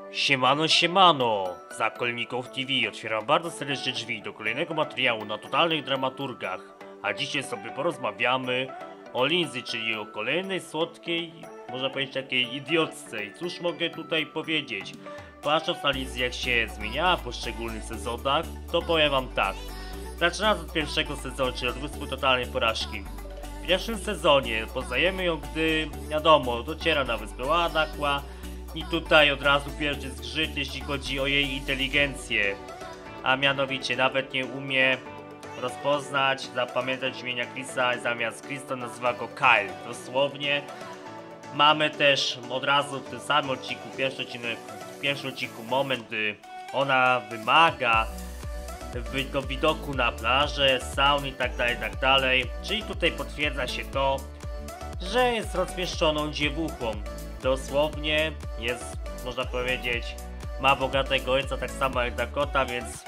Siemano, siemano! Zakolników TV otwieram bardzo serdecznie drzwi do kolejnego materiału na totalnych dramaturgach. A dzisiaj sobie porozmawiamy o Lindsay, czyli o kolejnej słodkiej, można powiedzieć takiej idiotce. I cóż mogę tutaj powiedzieć? Patrząc na Lindsay, jak się zmieniała w poszczególnych sezonach, to powiem wam tak. Zaczynając od pierwszego sezonu, czyli od Wyspy Totalnej Porażki. W pierwszym sezonie poznajemy ją, gdy, wiadomo, dociera na Wyspę Ładakła. I tutaj od razu pierwszy zgrzyt, jeśli chodzi o jej inteligencję. A mianowicie nawet nie umie rozpoznać, zapamiętać imienia Chrisa, zamiast Chris to nazywa go Kyle. Dosłownie. Mamy też od razu w tym samym odcinku, pierwszy odcinku moment, gdy ona wymaga do widoku na plażę, saun i tak dalej. Czyli tutaj potwierdza się to, że jest rozpieszczoną dziewuchą. Dosłownie jest, można powiedzieć, ma bogatego ojca, tak samo jak Dakota, więc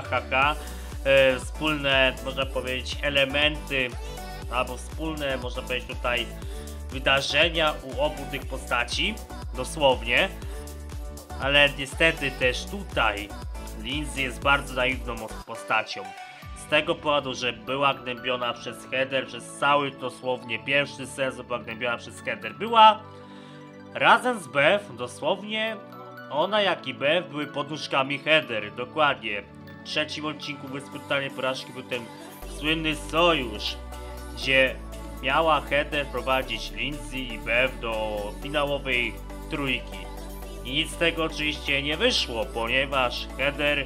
wspólne, można powiedzieć, elementy, albo wspólne, można powiedzieć tutaj, wydarzenia u obu tych postaci, dosłownie. Ale niestety też tutaj Lindsay jest bardzo naiwną postacią. Z tego powodu, że była gnębiona przez Heather, przez cały dosłownie pierwszy sezon była gnębiona przez Heather. Była razem z Beth, dosłownie ona jak i Beth były poduszkami Heather, dokładnie. W trzecim odcinku Wyspy Totalnej Porażki był ten słynny sojusz, gdzie miała Heather prowadzić Lindsay i Beth do finałowej trójki. I nic z tego oczywiście nie wyszło, ponieważ Heather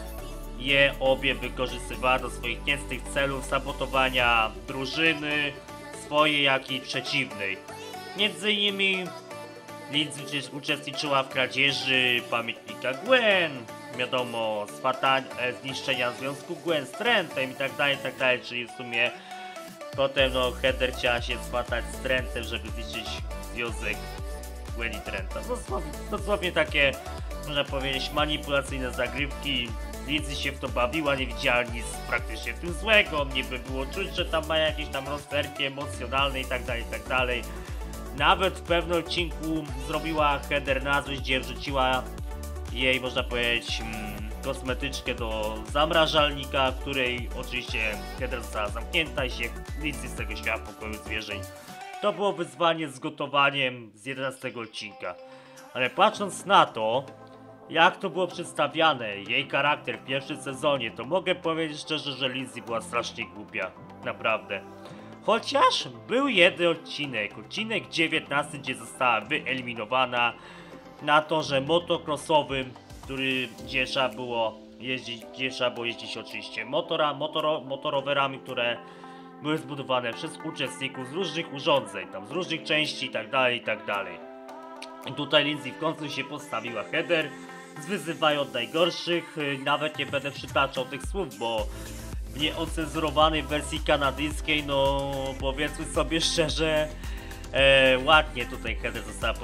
je obie wykorzystywała do swoich niecnych celów sabotowania drużyny swojej jak i przeciwnej. Między innymi Lindsay uczestniczyła w kradzieży pamiętnika Gwen, wiadomo, zniszczenia związku Gwen z Trentem i tak dalej, czyli w sumie potem no Heather chciała się swatać z Trentem, żeby zniszczyć związek Gwen i Trenta. Dosłownie takie, można powiedzieć, manipulacyjne zagrywki. Lindsay się w to bawiła, nie widziała nic praktycznie w tym złego, niby było czuć, że tam ma jakieś tam rozterki emocjonalne i tak dalej. Nawet w pewnym odcinku zrobiła Heather na złość, gdzie wrzuciła jej, można powiedzieć, kosmetyczkę do zamrażalnika, w której oczywiście Heather została zamknięta i się Lindsay z tego świata pokoju zwierzeń. To było wyzwanie z gotowaniem z 11 odcinka. Ale patrząc na to, jak to było przedstawiane, jej charakter w pierwszym sezonie, to mogę powiedzieć szczerze, że Lindsay była strasznie głupia. Naprawdę. Chociaż był jeden odcinek 19, gdzie została wyeliminowana na torze motocrossowym, gdzie trzeba było jeździć oczywiście motorowerami, które były zbudowane przez uczestników z różnych urządzeń, tam z różnych części i tak dalej. I tutaj Lindsay w końcu się postawiła Heather, wyzywają od najgorszych, nawet nie będę przytaczał tych słów, bo w nieocenzurowanej wersji kanadyjskiej, no powiedzmy sobie szczerze, ładnie tutaj Heather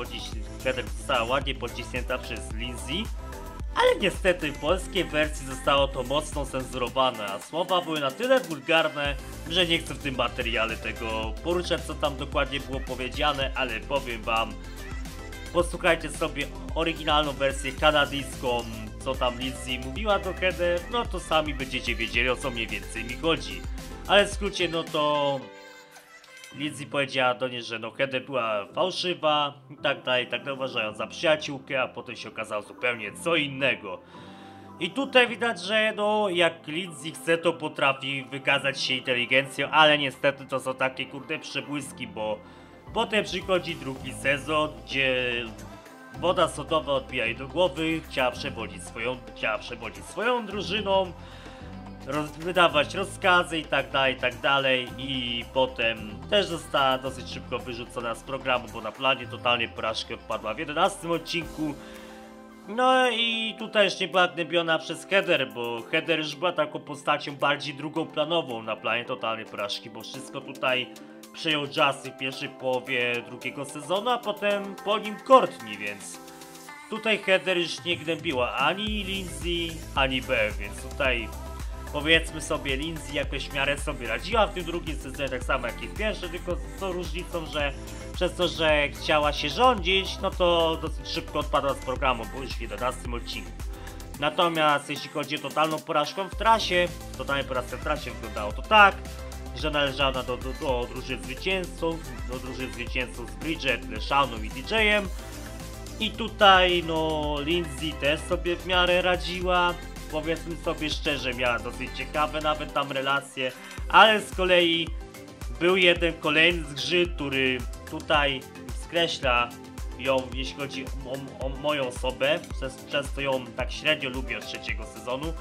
została ładnie pocisnięta przez Lindsay, ale niestety w polskiej wersji zostało to mocno cenzurowane, a słowa były na tyle wulgarne, że nie chcę w tym materiale tego poruszać, co tam dokładnie było powiedziane, ale powiem wam, posłuchajcie sobie oryginalną wersję kanadyjską, co tam Lindsay mówiła do Heather, no to sami będziecie wiedzieli, o co mniej więcej mi chodzi. Ale w skrócie, no to Lindsay powiedziała do niej, że no Heather była fałszywa i tak dalej, uważając za przyjaciółkę, a potem się okazało zupełnie co innego. I tutaj widać, że no jak Lindsay chce, to potrafi wykazać się inteligencją, ale niestety to są takie kurde przebłyski, bo potem przychodzi drugi sezon, gdzie woda sodowa odbija jej do głowy, chciała przewodzić swoją drużyną, wydawać rozkazy i tak dalej i potem też została dosyć szybko wyrzucona z programu, bo na planie totalnie porażkę wpadła w 11 odcinku. No i tutaj już nie była gnębiona przez Heather, bo Heather już była taką postacią bardziej drugoplanową na planie totalnej porażki, bo wszystko tutaj przejął Justin w pierwszej połowie drugiego sezonu, a potem po nim Courtney, więc tutaj Heather już nie gnębiła ani Lindsay, ani Beth, więc tutaj powiedzmy sobie Lindsay jakoś w miarę sobie radziła w tym drugim sezonie, tak samo jak i w pierwszym, tylko z tą różnicą, że przez to, że chciała się rządzić, no to dosyć szybko odpadła z programu, bo już w 11 odcinku. Natomiast jeśli chodzi o totalną porażkę w trasie, totalnie porażkę w trasie wyglądało to tak, że należała ona do drużyny zwycięzców z Bridget, Leszauną i DJ-em. I tutaj no Lindsay też sobie w miarę radziła, powiedzmy sobie szczerze, miała dosyć ciekawe nawet tam relacje, ale z kolei był jeden kolejny zgrzyt, który tutaj skreśla ją, jeśli chodzi o moją osobę, przez to ją tak średnio lubię od trzeciego sezonu.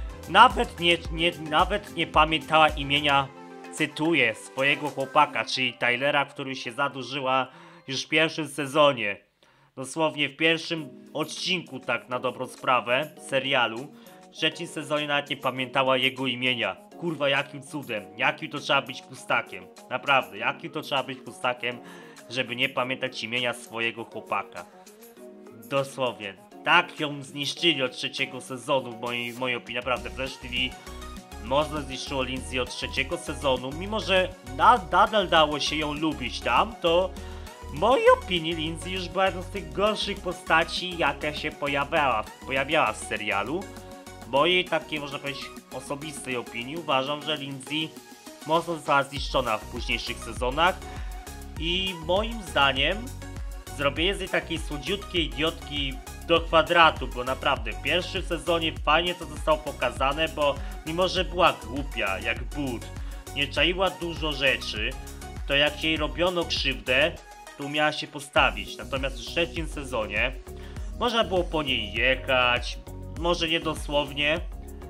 Nawet nie pamiętała imienia, cytuję, swojego chłopaka, czyli Tylera, który się zadłużyła już w pierwszym sezonie. Dosłownie w pierwszym odcinku, tak na dobrą sprawę, serialu. W trzecim sezonie nawet nie pamiętała jego imienia. Kurwa, jakim cudem, jakim to trzeba być pustakiem. Naprawdę, jakim to trzeba być pustakiem, żeby nie pamiętać imienia swojego chłopaka. Dosłownie. Tak ją zniszczyli od trzeciego sezonu, w mojej opinii. Naprawdę, Flash TV mocno zniszczyło Lindsay od trzeciego sezonu. Mimo że nadal dało się ją lubić tam, to w mojej opinii Lindsay już była jedną z tych gorszych postaci, jaka się pojawiała w serialu. W mojej takiej, można powiedzieć, osobistej opinii uważam, że Lindsay mocno została zniszczona w późniejszych sezonach i moim zdaniem zrobienie z niej takiej słodziutkiej idiotki do kwadratu, bo naprawdę w pierwszym sezonie fajnie to zostało pokazane, bo mimo że była głupia jak but, nie czaiła dużo rzeczy, to jak jej robiono krzywdę, to umiała się postawić. Natomiast w trzecim sezonie można było po niej jechać, może nie dosłownie,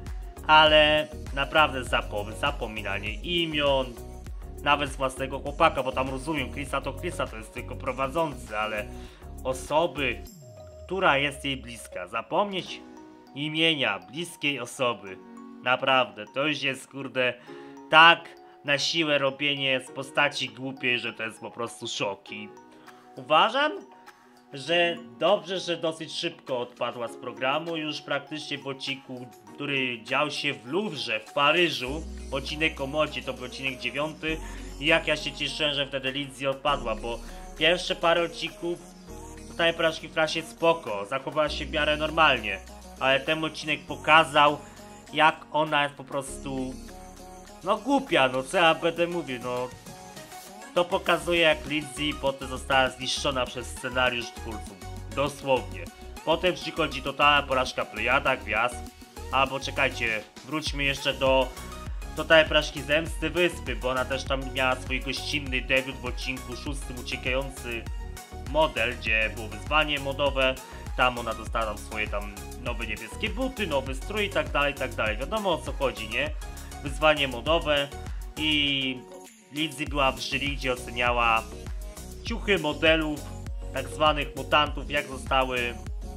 ale naprawdę zapominanie imion, nawet z własnego chłopaka, bo tam rozumiem, Chrisa to jest tylko prowadzący, ale osoby, która jest jej bliska, zapomnieć imienia bliskiej osoby, naprawdę, to już jest kurde tak na siłę robienie z postaci głupiej, że to jest po prostu szok. I uważam, że dobrze, że dosyć szybko odpadła z programu, już praktycznie w odcinku, który dział się w Louvre, w Paryżu, odcinek o modzie, to był odcinek 9 i jak ja się cieszyłem, że wtedy Lindsay odpadła, bo pierwsze parę odcinków tutaj porażki w trasie spoko, zachowała się w miarę normalnie, ale ten odcinek pokazał, jak ona jest po prostu no głupia, no co ja będę mówił, no to pokazuje, jak Lindsay potem została zniszczona przez scenariusz twórców. Dosłownie. Potem przychodzi totalna porażka Plejada, Gwiazd. Albo czekajcie, wróćmy jeszcze do totalnej porażki Zemsty Wyspy, bo ona też tam miała swój gościnny debiut w odcinku 6 Uciekający Model, gdzie było wyzwanie modowe. Tam ona dostała tam swoje tam nowe niebieskie buty, nowy strój i tak dalej, tak dalej. Wiadomo o co chodzi, nie? Wyzwanie modowe i Lindsay była w jury, gdzie oceniała ciuchy modelów, tak zwanych mutantów, jak zostały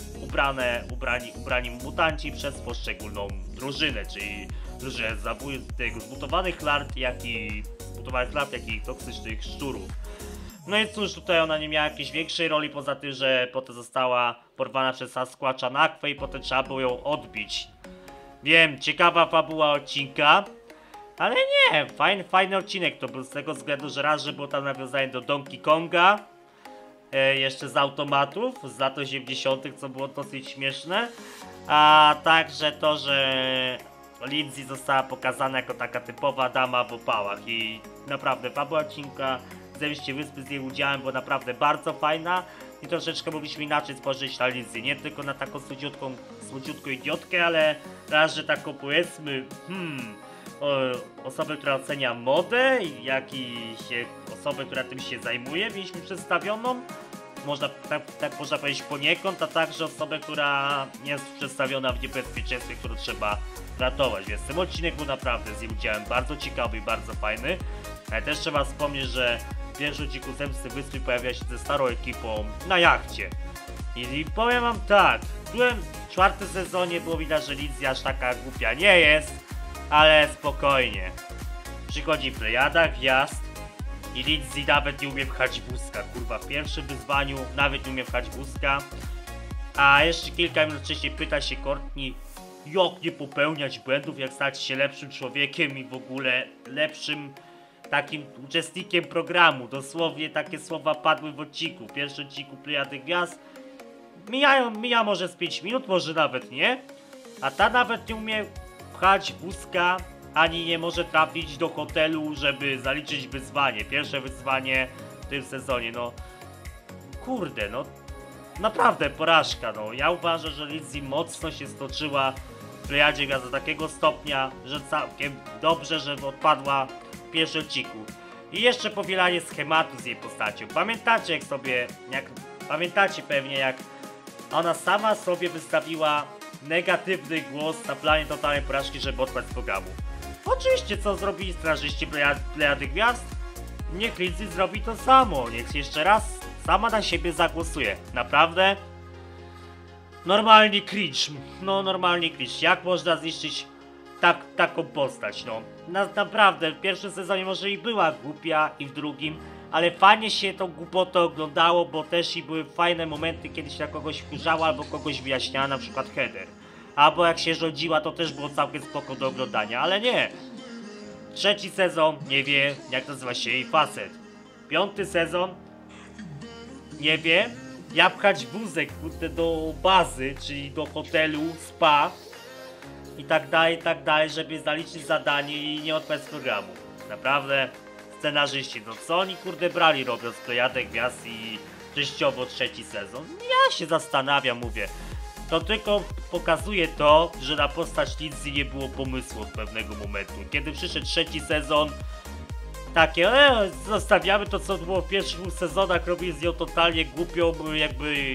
ubrani mutanci przez poszczególną drużynę, czyli drużynę zmutowanych larw, jak i toksycznych szczurów. No i cóż, tutaj ona nie miała jakiejś większej roli, poza tym, że potem została porwana przez Sasquatcha na Akwę i potem trzeba było ją odbić. Wiem, ciekawa fabuła odcinka, ale nie, fajny odcinek to był z tego względu, że raz, że było tam nawiązanie do Donkey Konga, jeszcze z automatów z lat 80., co było dosyć śmieszne, a także to, że Lindsay została pokazana jako taka typowa dama w opałach i naprawdę fabuła odcinka Zemście Wyspy z jej udziałem była naprawdę bardzo fajna i troszeczkę mogliśmy inaczej spojrzeć na Lindsay, nie tylko na taką słodziutką idiotkę, ale raz, że taką powiedzmy, osobę, która ocenia modę, jak i osobę, która tym się zajmuje, mieliśmy przedstawioną, tak można powiedzieć poniekąd, a także osobę, która jest przedstawiona w niebezpieczeństwie, którą trzeba ratować, więc ten odcinek był naprawdę z jej udziałem bardzo ciekawy i bardzo fajny, ale też trzeba wspomnieć, że w pierwszym odcinku Zemsty Wyspy pojawia się ze starą ekipą na jachcie i powiem wam tak, w czwartym sezonie było widać, że Lindsay aż taka głupia nie jest, ale spokojnie. Przychodzi Plejada, Gwiazd i Lindsay nawet nie umie pchać wózka. Kurwa, w pierwszym wyzwaniu nawet nie umie pchać wózka. A jeszcze kilka minut wcześniej pyta się Courtney, jak nie popełniać błędów, jak stać się lepszym człowiekiem i w ogóle lepszym takim uczestnikiem programu. Dosłownie takie słowa padły w odcinku. W pierwszym odcinku Plejady Gwiazd. Mija może z 5 minut, może nawet nie. A ta nawet nie umie pchać wózka, ani nie może trafić do hotelu, żeby zaliczyć wyzwanie. Pierwsze wyzwanie w tym sezonie, no. Kurde, no. Naprawdę porażka, no. Ja uważam, że Lindsay mocno się stoczyła w Plejadzie Gwiazd do takiego stopnia, że całkiem dobrze, że odpadła w pierwszym odcinku. I jeszcze powielanie schematu z jej postacią. Pamiętacie pewnie, jak ona sama sobie wystawiła negatywny głos na planie totalnej porażki, żeby odpaść z programu. Oczywiście, co zrobili strażyści Plejady Gwiazd? Niech Lindsay zrobi to samo. Niech jeszcze raz sama na siebie zagłosuje. Naprawdę? Normalnie cringe. No, normalnie cringe. Jak można zniszczyć taką postać, no? Naprawdę, w pierwszym sezonie może i była głupia, i w drugim, ale fajnie się tą głupotę oglądało, bo też i były fajne momenty, kiedy się na kogoś wkurzała albo kogoś wyjaśniała, na przykład Heather. Albo jak się rządziła, to też było całkiem spoko do oglądania, ale nie. Trzeci sezon nie wie, jak nazywa się jej facet. Piąty sezon nie wie, jak pchać wózek do bazy, czyli do hotelu, spa i tak dalej, żeby zaliczyć zadanie i nie odpaść z programu. Naprawdę, scenarzyści, no co oni kurde brali robiąc Plejadę Gwiazd i częściowo trzeci sezon? Ja się zastanawiam, mówię. To tylko pokazuje to, że na postać Lindsay nie było pomysłu od pewnego momentu. Kiedy przyszedł trzeci sezon, takie, zostawiamy to, co było w pierwszych 2 sezonach, robili z nią totalnie głupią, jakby,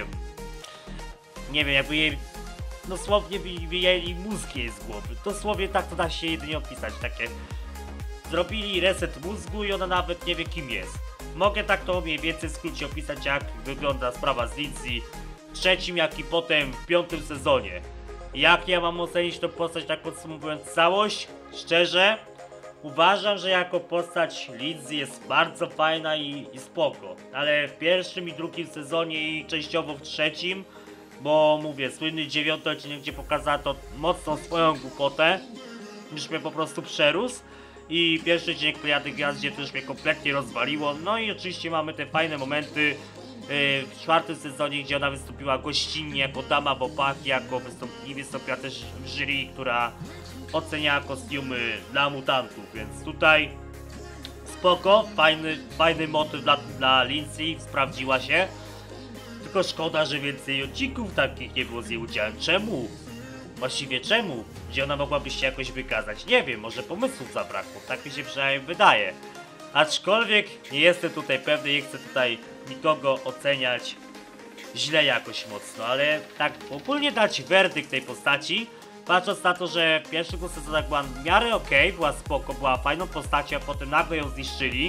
nie wiem, jakby jej, dosłownie wyjęli mózg jej z głowy. Dosłownie tak to da się jedynie opisać, takie, zrobili reset mózgu i ona nawet nie wie, kim jest. Mogę tak to mniej więcej w skrócie opisać, jak wygląda sprawa z Lindsay w trzecim, jak i potem w 5. sezonie. Jak ja mam ocenić tę postać, tak podsumowując całość? Szczerze, uważam, że jako postać Lindsay jest bardzo fajna i spoko. Ale w pierwszym i drugim sezonie i częściowo w trzecim, bo mówię, słynny 9. odcinek, gdzie pokazała to mocno swoją głupotę, już mnie po prostu przerósł. I pierwszy odcinek Plejady Gwiazd, gdzie to już mnie kompletnie rozwaliło. No i oczywiście mamy te fajne momenty w 4. sezonie, gdzie ona wystąpiła gościnnie jako dama w opaki, wystąpiła też w jury, która oceniała kostiumy dla mutantów, więc tutaj spoko, fajny motyw dla Lindsay, sprawdziła się. Tylko szkoda, że więcej odcinków takich nie było z jej udziałem. Czemu? Właściwie czemu? Gdzie ona mogłaby się jakoś wykazać? Nie wiem, może pomysłów zabrakło, tak mi się przynajmniej wydaje. Aczkolwiek nie jestem tutaj pewny, nie chcę tutaj nikogo oceniać źle jakoś mocno, ale tak ogólnie dać werdykt tej postaci, patrząc na to, że w pierwszych 2 sezonach była w miarę okej, była spoko, była fajną postacią, a potem nagle ją zniszczyli,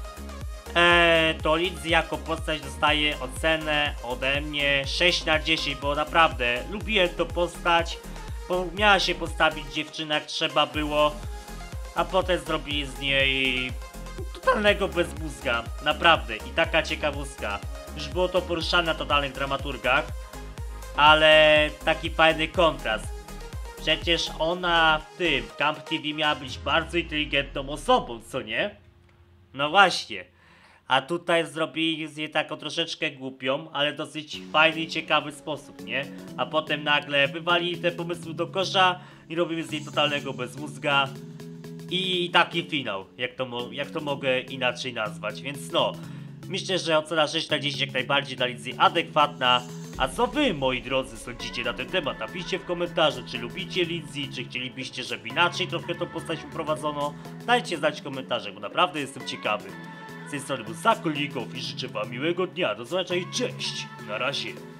to Lindsay jako postać dostaje ocenę ode mnie 6 na 10, bo naprawdę lubiłem tą postać, bo miała się postawić dziewczyna jak trzeba było, a potem zrobili z niej totalnego bezmózga, naprawdę. I taka ciekawostka, już było to poruszane na totalnych dramaturgach, ale taki fajny kontrast. Przecież ona w tym Camp TV miała być bardzo inteligentną osobą, co nie? No właśnie. A tutaj zrobili z niej taką troszeczkę głupią, ale dosyć fajny i ciekawy sposób, nie? A potem nagle wywalili te pomysły do kosza i robili z niej totalnego bezmózga. I taki finał, jak to mogę inaczej nazwać, więc no. Myślę, że ocena 6 na 10 jak najbardziej dla Lindsay adekwatna. A co wy, moi drodzy, sądzicie na ten temat? Napiszcie w komentarzu, czy lubicie Lindsay, czy chcielibyście, żeby inaczej trochę tą postać uprowadzono. Dajcie znać w komentarzach, bo naprawdę jestem ciekawy. Z tej strony był Sakolikow i życzę wam miłego dnia. Do zobaczenia i cześć! Na razie.